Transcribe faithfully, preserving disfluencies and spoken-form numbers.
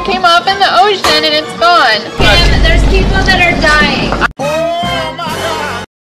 came off in the ocean and it's gone.